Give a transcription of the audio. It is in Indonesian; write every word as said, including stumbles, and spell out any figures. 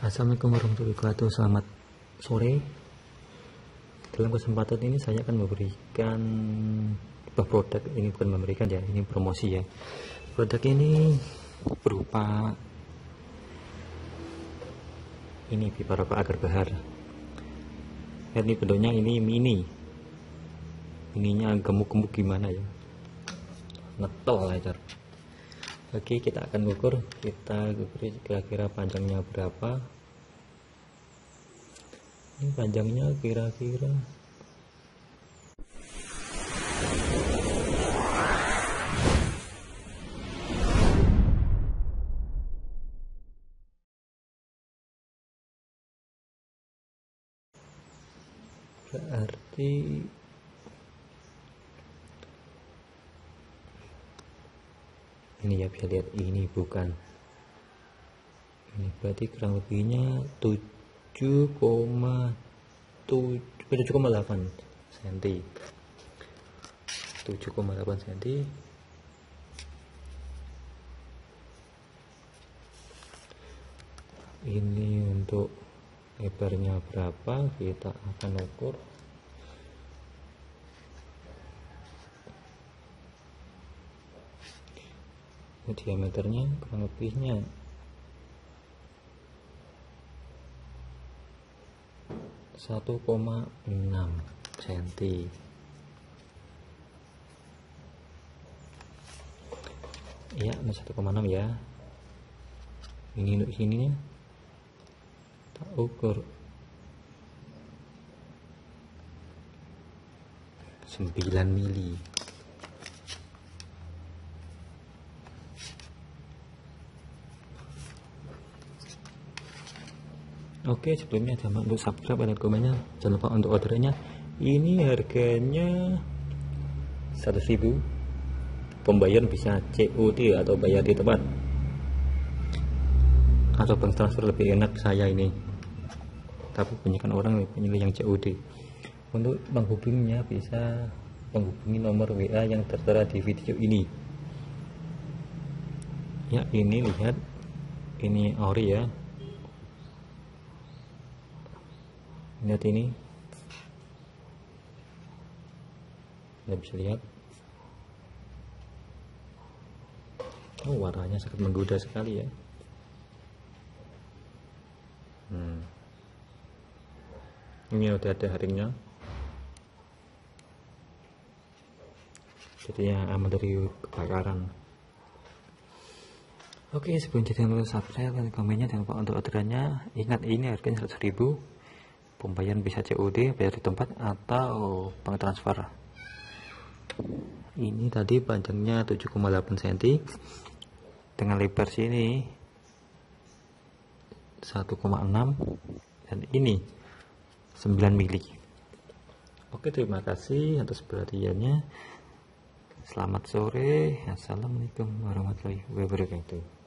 Assalamualaikum warahmatullahi wabarakatuh. Selamat sore. Dalam kesempatan ini saya akan memberikan sebuah produk. Ini bukan memberikan ya, ini promosi ya. Produk ini berupa ini pipa rokok agar bahar. Ini bentuknya ini mini. Ininya gemuk-gemuk gimana ya? Ngetol aja. Oke, kita akan ukur. Kita ukur kira-kira panjangnya berapa. Ini panjangnya kira-kira berarti ini ya, bisa lihat ini bukan ini, berarti kurang lebihnya tujuh koma delapan senti, tujuh koma delapan senti. Ini untuk lebarnya berapa, kita akan ukur. Diameternya kurang lebihnya satu koma enam senti. Ya, satu koma enam ya. Ini untuk sininya tak ukur sembilan mili. Oke, sebelumnya jangan lupa untuk subscribe dan komennya, jangan lupa untuk ordernya. Ini harganya seratus ribu. Pembayaran bisa C O D atau bayar di tempat, atau bank transfer lebih enak saya ini, tapi kebanyakan orang memilih yang C O D. Untuk menghubunginya bisa menghubungi nomor W A yang tertera di video ini ya. Ini lihat, ini ori ya, lihat ini, Anda bisa lihat. Oh, warnanya sangat menggoda sekali ya. hmm. Ini udah ada haringnya, jadi ya aman dari kebakaran. Oke, sebelum jadi jangan lupa subscribe dan komennya, jangan lupa untuk orderannya. Ingat, ini harganya seratus ribu. Pembayaran bisa C O D, bayar di tempat atau bank transfer. Ini tadi panjangnya tujuh koma delapan senti dengan lebar sini satu koma enam, dan ini sembilan mili. Oke, terima kasih atas perhatiannya. Selamat sore. Assalamualaikum warahmatullahi wabarakatuh.